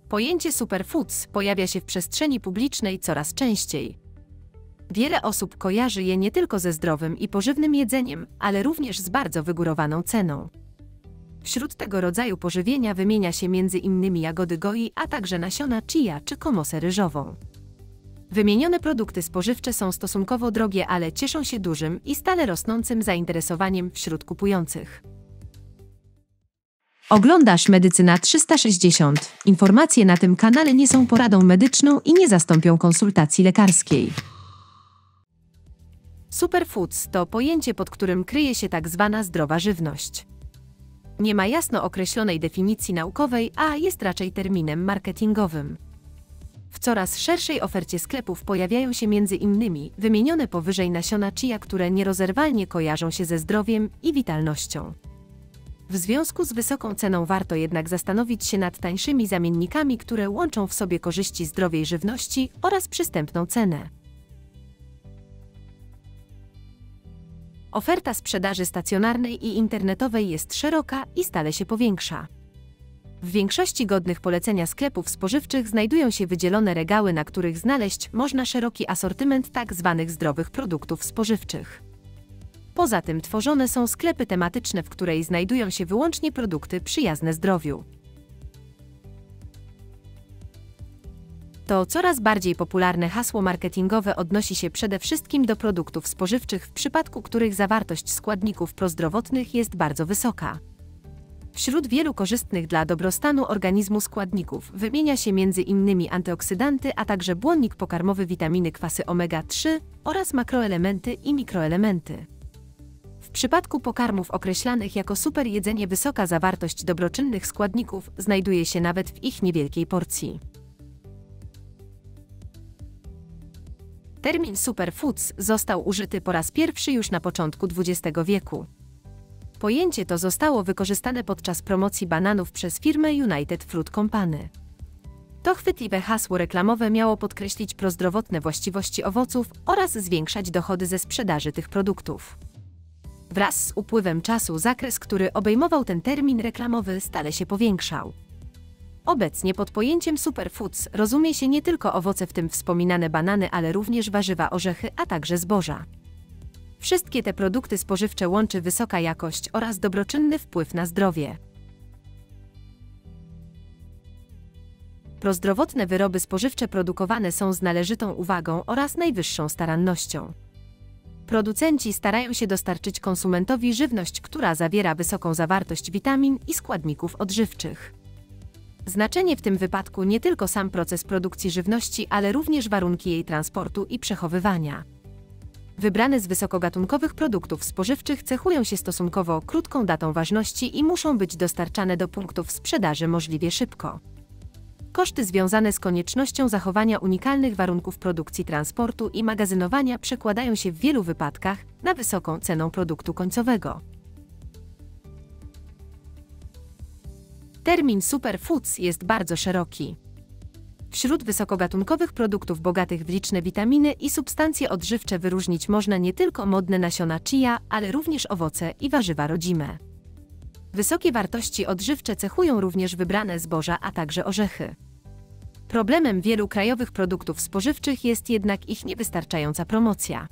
Pojęcie superfoods pojawia się w przestrzeni publicznej coraz częściej. Wiele osób kojarzy je nie tylko ze zdrowym i pożywnym jedzeniem, ale również z bardzo wygórowaną ceną. Wśród tego rodzaju pożywienia wymienia się m.in. jagody goi, a także nasiona chia czy komosę ryżową. Wymienione produkty spożywcze są stosunkowo drogie, ale cieszą się dużym i stale rosnącym zainteresowaniem wśród kupujących. Oglądasz Medycyna 360. Informacje na tym kanale nie są poradą medyczną i nie zastąpią konsultacji lekarskiej. Superfoods to pojęcie, pod którym kryje się tak zwana zdrowa żywność. Nie ma jasno określonej definicji naukowej, a jest raczej terminem marketingowym. W coraz szerszej ofercie sklepów pojawiają się m.in. wymienione powyżej nasiona chia, które nierozerwalnie kojarzą się ze zdrowiem i witalnością. W związku z wysoką ceną warto jednak zastanowić się nad tańszymi zamiennikami, które łączą w sobie korzyści zdrowej żywności oraz przystępną cenę. Oferta sprzedaży stacjonarnej i internetowej jest szeroka i stale się powiększa. W większości godnych polecenia sklepów spożywczych znajdują się wydzielone regały, na których znaleźć można szeroki asortyment tzw. zdrowych produktów spożywczych. Poza tym tworzone są sklepy tematyczne, w której znajdują się wyłącznie produkty przyjazne zdrowiu. To coraz bardziej popularne hasło marketingowe odnosi się przede wszystkim do produktów spożywczych, w przypadku których zawartość składników prozdrowotnych jest bardzo wysoka. Wśród wielu korzystnych dla dobrostanu organizmu składników wymienia się m.in. antyoksydanty, a także błonnik pokarmowy, witaminy, kwasy omega-3 oraz makroelementy i mikroelementy. W przypadku pokarmów określanych jako super jedzenie wysoka zawartość dobroczynnych składników znajduje się nawet w ich niewielkiej porcji. Termin superfoods został użyty po raz pierwszy już na początku XX wieku. Pojęcie to zostało wykorzystane podczas promocji bananów przez firmę United Fruit Company. To chwytliwe hasło reklamowe miało podkreślić prozdrowotne właściwości owoców oraz zwiększać dochody ze sprzedaży tych produktów. Wraz z upływem czasu zakres, który obejmował ten termin reklamowy, stale się powiększał. Obecnie pod pojęciem superfoods rozumie się nie tylko owoce, w tym wspominane banany, ale również warzywa, orzechy, a także zboża. Wszystkie te produkty spożywcze łączy wysoka jakość oraz dobroczynny wpływ na zdrowie. Prozdrowotne wyroby spożywcze produkowane są z należytą uwagą oraz najwyższą starannością. Producenci starają się dostarczyć konsumentowi żywność, która zawiera wysoką zawartość witamin i składników odżywczych. Znaczenie w tym wypadku nie tylko sam proces produkcji żywności, ale również warunki jej transportu i przechowywania. Wybrane z wysokogatunkowych produktów spożywczych cechują się stosunkowo krótką datą ważności i muszą być dostarczane do punktów sprzedaży możliwie szybko. Koszty związane z koniecznością zachowania unikalnych warunków produkcji, transportu i magazynowania przekładają się w wielu wypadkach na wysoką cenę produktu końcowego. Termin superfoods jest bardzo szeroki. Wśród wysokogatunkowych produktów bogatych w liczne witaminy i substancje odżywcze wyróżnić można nie tylko modne nasiona chia, ale również owoce i warzywa rodzime. Wysokie wartości odżywcze cechują również wybrane zboża, a także orzechy. Problemem wielu krajowych produktów spożywczych jest jednak ich niewystarczająca promocja.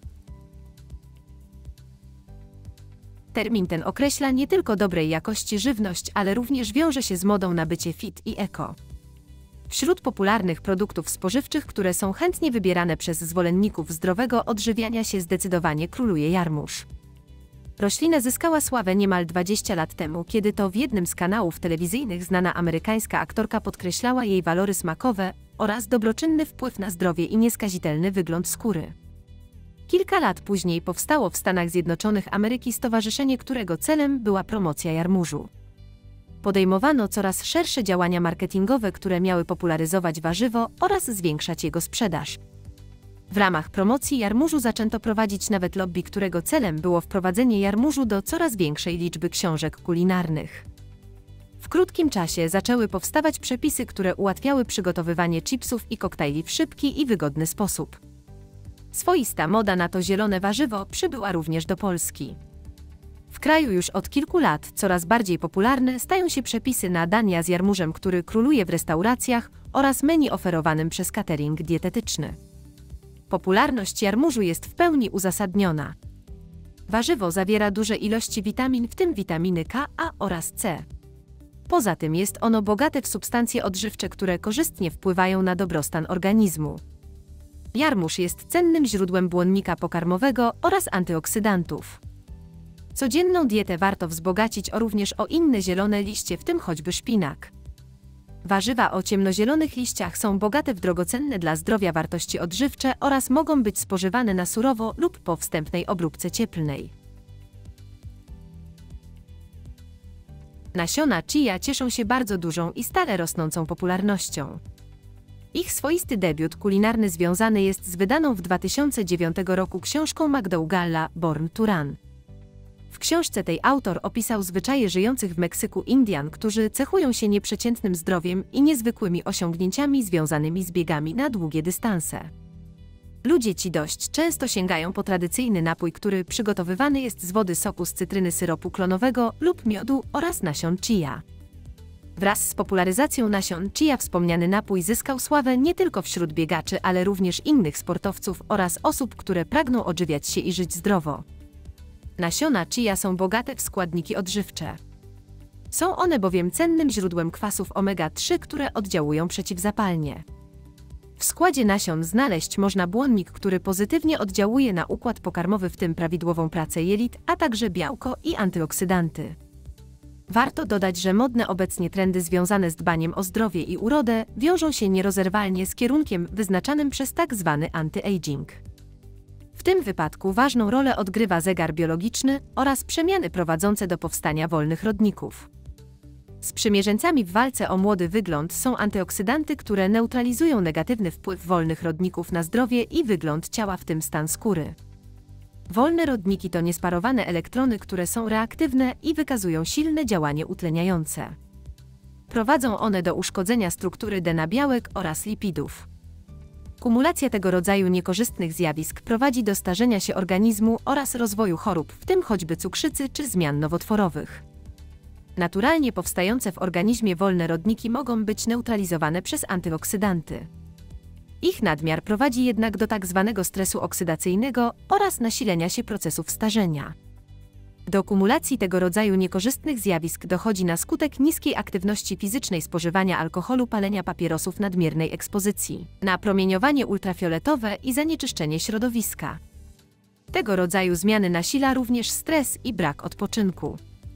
Termin ten określa nie tylko dobrej jakości żywność, ale również wiąże się z modą na bycie fit i eko. Wśród popularnych produktów spożywczych, które są chętnie wybierane przez zwolenników zdrowego odżywiania się, zdecydowanie króluje jarmuż. Roślina zyskała sławę niemal 20 lat temu, kiedy to w jednym z kanałów telewizyjnych znana amerykańska aktorka podkreślała jej walory smakowe oraz dobroczynny wpływ na zdrowie i nieskazitelny wygląd skóry. Kilka lat później powstało w Stanach Zjednoczonych Ameryki stowarzyszenie, którego celem była promocja jarmużu. Podejmowano coraz szersze działania marketingowe, które miały popularyzować warzywo oraz zwiększać jego sprzedaż. W ramach promocji jarmużu zaczęto prowadzić nawet lobby, którego celem było wprowadzenie jarmużu do coraz większej liczby książek kulinarnych. W krótkim czasie zaczęły powstawać przepisy, które ułatwiały przygotowywanie chipsów i koktajli w szybki i wygodny sposób. Swoista moda na to zielone warzywo przybyła również do Polski. W kraju już od kilku lat coraz bardziej popularne stają się przepisy na dania z jarmużem, który króluje w restauracjach oraz menu oferowanym przez catering dietetyczny. Popularność jarmużu jest w pełni uzasadniona. Warzywo zawiera duże ilości witamin, w tym witaminy K, A oraz C. Poza tym jest ono bogate w substancje odżywcze, które korzystnie wpływają na dobrostan organizmu. Jarmuż jest cennym źródłem błonnika pokarmowego oraz antyoksydantów. Codzienną dietę warto wzbogacić również o inne zielone liście, w tym choćby szpinak. Warzywa o ciemnozielonych liściach są bogate w drogocenne dla zdrowia wartości odżywcze oraz mogą być spożywane na surowo lub po wstępnej obróbce cieplnej. Nasiona chia cieszą się bardzo dużą i stale rosnącą popularnością. Ich swoisty debiut kulinarny związany jest z wydaną w 2009 roku książką McDougalla Born to Run. W książce tej autor opisał zwyczaje żyjących w Meksyku Indian, którzy cechują się nieprzeciętnym zdrowiem i niezwykłymi osiągnięciami związanymi z biegami na długie dystanse. Ludzie ci dość często sięgają po tradycyjny napój, który przygotowywany jest z wody, soku z cytryny, syropu klonowego lub miodu oraz nasion chia. Wraz z popularyzacją nasion chia wspomniany napój zyskał sławę nie tylko wśród biegaczy, ale również innych sportowców oraz osób, które pragną odżywiać się i żyć zdrowo. Nasiona chia są bogate w składniki odżywcze. Są one bowiem cennym źródłem kwasów omega-3, które oddziałują przeciwzapalnie. W składzie nasion znaleźć można błonnik, który pozytywnie oddziałuje na układ pokarmowy, w tym prawidłową pracę jelit, a także białko i antyoksydanty. Warto dodać, że modne obecnie trendy związane z dbaniem o zdrowie i urodę wiążą się nierozerwalnie z kierunkiem wyznaczanym przez tzw. anti-aging. W tym wypadku ważną rolę odgrywa zegar biologiczny oraz przemiany prowadzące do powstania wolnych rodników. Sprzymierzeńcami w walce o młody wygląd są antyoksydanty, które neutralizują negatywny wpływ wolnych rodników na zdrowie i wygląd ciała, w tym stan skóry. Wolne rodniki to niesparowane elektrony, które są reaktywne i wykazują silne działanie utleniające. Prowadzą one do uszkodzenia struktury DNA białek oraz lipidów. Kumulacja tego rodzaju niekorzystnych zjawisk prowadzi do starzenia się organizmu oraz rozwoju chorób, w tym choćby cukrzycy czy zmian nowotworowych. Naturalnie powstające w organizmie wolne rodniki mogą być neutralizowane przez antyoksydanty. Ich nadmiar prowadzi jednak do tzw. stresu oksydacyjnego oraz nasilenia się procesów starzenia. Do kumulacji tego rodzaju niekorzystnych zjawisk dochodzi na skutek niskiej aktywności fizycznej, spożywania alkoholu, palenia papierosów, nadmiernej ekspozycji na promieniowanie ultrafioletowe i zanieczyszczenie środowiska. Tego rodzaju zmiany nasila również stres i brak odpoczynku.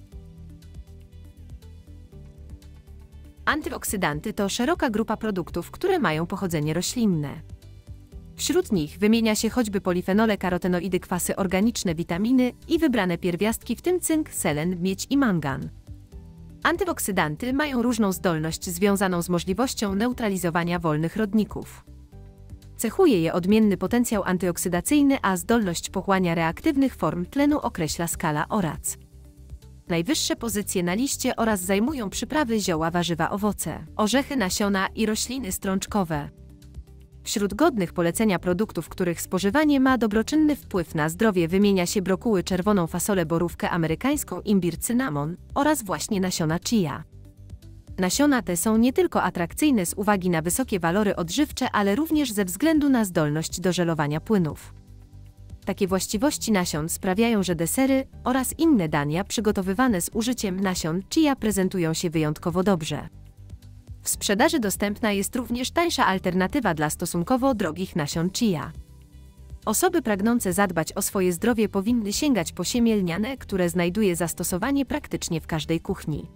Antyoksydanty to szeroka grupa produktów, które mają pochodzenie roślinne. Wśród nich wymienia się choćby polifenole, karotenoidy, kwasy organiczne, witaminy i wybrane pierwiastki, w tym cynk, selen, miedź i mangan. Antyoksydanty mają różną zdolność związaną z możliwością neutralizowania wolnych rodników. Cechuje je odmienny potencjał antyoksydacyjny, a zdolność pochłania reaktywnych form tlenu określa skala ORAC. Najwyższe pozycje na liście oraz zajmują przyprawy, zioła, warzywa, owoce, orzechy, nasiona i rośliny strączkowe. Wśród godnych polecenia produktów, których spożywanie ma dobroczynny wpływ na zdrowie, wymienia się brokuły, czerwoną fasolę, borówkę amerykańską, imbir, cynamon oraz właśnie nasiona chia. Nasiona te są nie tylko atrakcyjne z uwagi na wysokie walory odżywcze, ale również ze względu na zdolność do żelowania płynów. Takie właściwości nasion sprawiają, że desery oraz inne dania przygotowywane z użyciem nasion chia prezentują się wyjątkowo dobrze. W sprzedaży dostępna jest również tańsza alternatywa dla stosunkowo drogich nasion chia. Osoby pragnące zadbać o swoje zdrowie powinny sięgać po siemię lniane, które znajduje zastosowanie praktycznie w każdej kuchni.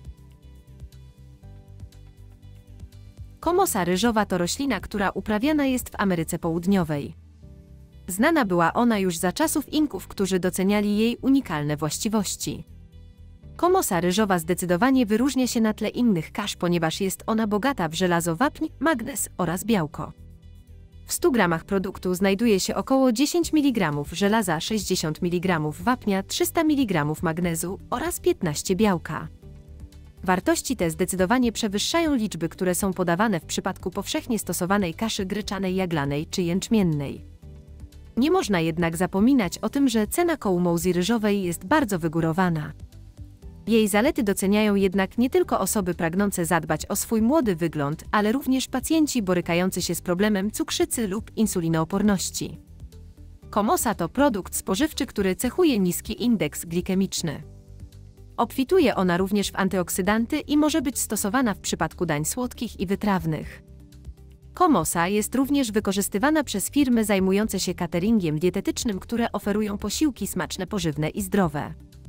Komosa ryżowa to roślina, która uprawiana jest w Ameryce Południowej. Znana była ona już za czasów Inków, którzy doceniali jej unikalne właściwości. Komosa ryżowa zdecydowanie wyróżnia się na tle innych kasz, ponieważ jest ona bogata w żelazo, wapń, magnez oraz białko. W 100 gramach produktu znajduje się około 10 mg żelaza, 60 mg wapnia, 300 mg magnezu oraz 15 białka. Wartości te zdecydowanie przewyższają liczby, które są podawane w przypadku powszechnie stosowanej kaszy gryczanej, jaglanej czy jęczmiennej. Nie można jednak zapominać o tym, że cena kołmołzi ryżowej jest bardzo wygórowana. Jej zalety doceniają jednak nie tylko osoby pragnące zadbać o swój młody wygląd, ale również pacjenci borykający się z problemem cukrzycy lub insulinooporności. Komosa to produkt spożywczy, który cechuje niski indeks glikemiczny. Obfituje ona również w antyoksydanty i może być stosowana w przypadku dań słodkich i wytrawnych. Komosa jest również wykorzystywana przez firmy zajmujące się cateringiem dietetycznym, które oferują posiłki smaczne, pożywne i zdrowe.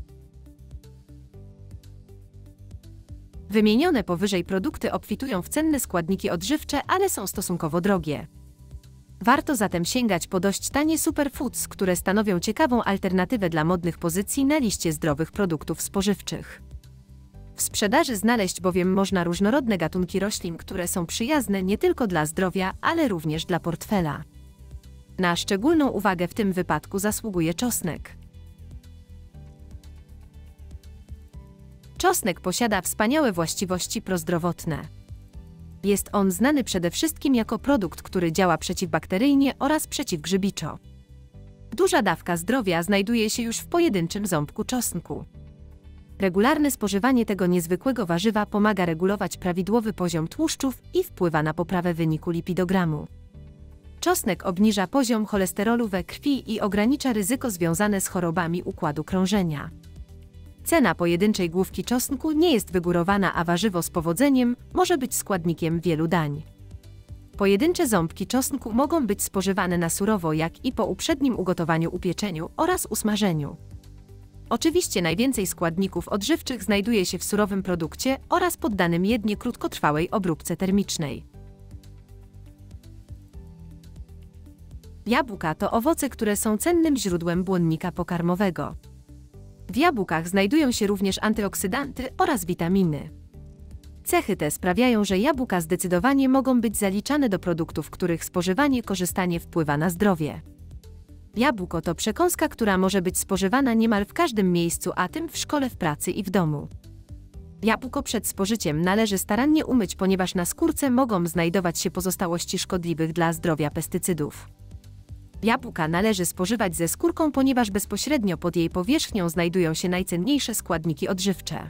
Wymienione powyżej produkty obfitują w cenne składniki odżywcze, ale są stosunkowo drogie. Warto zatem sięgać po dość tanie superfoods, które stanowią ciekawą alternatywę dla modnych pozycji na liście zdrowych produktów spożywczych. W sprzedaży znaleźć bowiem można różnorodne gatunki roślin, które są przyjazne nie tylko dla zdrowia, ale również dla portfela. Na szczególną uwagę w tym wypadku zasługuje czosnek. Czosnek posiada wspaniałe właściwości prozdrowotne. Jest on znany przede wszystkim jako produkt, który działa przeciwbakteryjnie oraz przeciwgrzybiczo. Duża dawka zdrowia znajduje się już w pojedynczym ząbku czosnku. Regularne spożywanie tego niezwykłego warzywa pomaga regulować prawidłowy poziom tłuszczów i wpływa na poprawę wyniku lipidogramu. Czosnek obniża poziom cholesterolu we krwi i ogranicza ryzyko związane z chorobami układu krążenia. Cena pojedynczej główki czosnku nie jest wygórowana, a warzywo z powodzeniem może być składnikiem wielu dań. Pojedyncze ząbki czosnku mogą być spożywane na surowo, jak i po uprzednim ugotowaniu, upieczeniu oraz usmażeniu. Oczywiście najwięcej składników odżywczych znajduje się w surowym produkcie oraz poddanym jedynie krótkotrwałej obróbce termicznej. Jabłka to owoce, które są cennym źródłem błonnika pokarmowego. W jabłkach znajdują się również antyoksydanty oraz witaminy. Cechy te sprawiają, że jabłka zdecydowanie mogą być zaliczane do produktów, których spożywanie korzystnie wpływa na zdrowie. Jabłko to przekąska, która może być spożywana niemal w każdym miejscu, a tym w szkole, w pracy i w domu. Jabłko przed spożyciem należy starannie umyć, ponieważ na skórce mogą znajdować się pozostałości szkodliwych dla zdrowia pestycydów. Jabłka należy spożywać ze skórką, ponieważ bezpośrednio pod jej powierzchnią znajdują się najcenniejsze składniki odżywcze.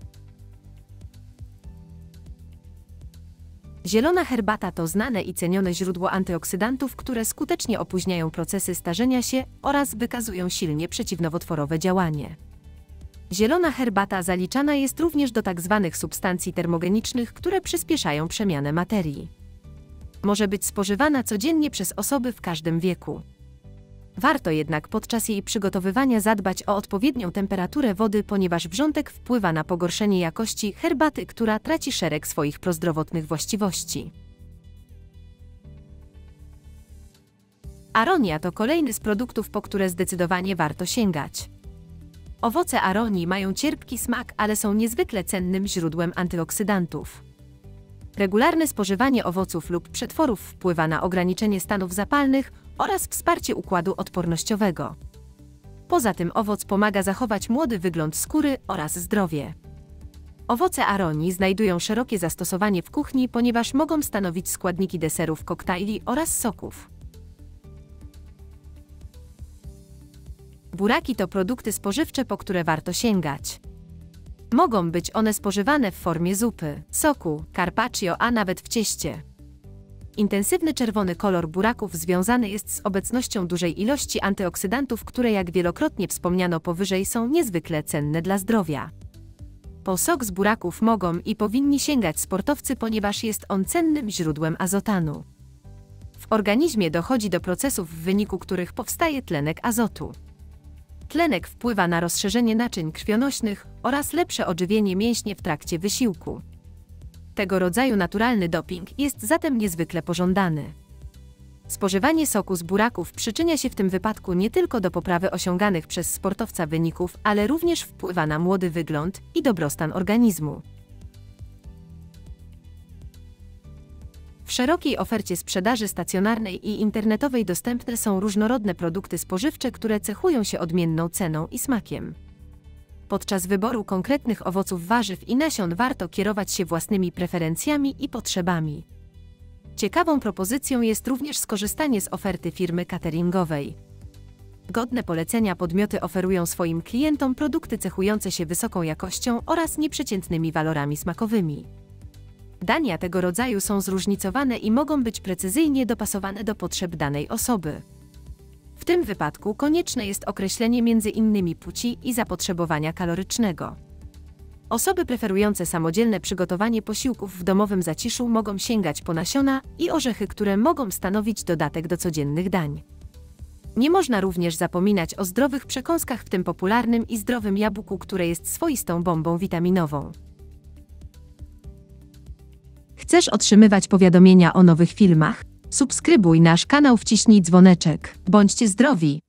Zielona herbata to znane i cenione źródło antyoksydantów, które skutecznie opóźniają procesy starzenia się oraz wykazują silnie przeciwnowotworowe działanie. Zielona herbata zaliczana jest również do tzw. substancji termogenicznych, które przyspieszają przemianę materii. Może być spożywana codziennie przez osoby w każdym wieku. Warto jednak podczas jej przygotowywania zadbać o odpowiednią temperaturę wody, ponieważ wrzątek wpływa na pogorszenie jakości herbaty, która traci szereg swoich prozdrowotnych właściwości. Aronia to kolejny z produktów, po które zdecydowanie warto sięgać. Owoce aronii mają cierpki smak, ale są niezwykle cennym źródłem antyoksydantów. Regularne spożywanie owoców lub przetworów wpływa na ograniczenie stanów zapalnych oraz wsparcie układu odpornościowego. Poza tym owoc pomaga zachować młody wygląd skóry oraz zdrowie. Owoce aronii znajdują szerokie zastosowanie w kuchni, ponieważ mogą stanowić składniki deserów, koktajli oraz soków. Buraki to produkty spożywcze, po które warto sięgać. Mogą być one spożywane w formie zupy, soku, carpaccio, a nawet w cieście. Intensywny czerwony kolor buraków związany jest z obecnością dużej ilości antyoksydantów, które, jak wielokrotnie wspomniano powyżej, są niezwykle cenne dla zdrowia. Po sok z buraków mogą i powinni sięgać sportowcy, ponieważ jest on cennym źródłem azotanu. W organizmie dochodzi do procesów, w wyniku których powstaje tlenek azotu. Tlenek wpływa na rozszerzenie naczyń krwionośnych oraz lepsze odżywienie mięśni w trakcie wysiłku. Tego rodzaju naturalny doping jest zatem niezwykle pożądany. Spożywanie soku z buraków przyczynia się w tym wypadku nie tylko do poprawy osiąganych przez sportowca wyników, ale również wpływa na młody wygląd i dobrostan organizmu. W szerokiej ofercie sprzedaży stacjonarnej i internetowej dostępne są różnorodne produkty spożywcze, które cechują się odmienną ceną i smakiem. Podczas wyboru konkretnych owoców, warzyw i nasion warto kierować się własnymi preferencjami i potrzebami. Ciekawą propozycją jest również skorzystanie z oferty firmy cateringowej. Godne polecenia podmioty oferują swoim klientom produkty cechujące się wysoką jakością oraz nieprzeciętnymi walorami smakowymi. Dania tego rodzaju są zróżnicowane i mogą być precyzyjnie dopasowane do potrzeb danej osoby. W tym wypadku konieczne jest określenie m.in. płci i zapotrzebowania kalorycznego. Osoby preferujące samodzielne przygotowanie posiłków w domowym zaciszu mogą sięgać po nasiona i orzechy, które mogą stanowić dodatek do codziennych dań. Nie można również zapominać o zdrowych przekąskach, w tym popularnym i zdrowym jabłku, które jest swoistą bombą witaminową. Chcesz otrzymywać powiadomienia o nowych filmach? Subskrybuj nasz kanał, wciśnij dzwoneczek. Bądźcie zdrowi!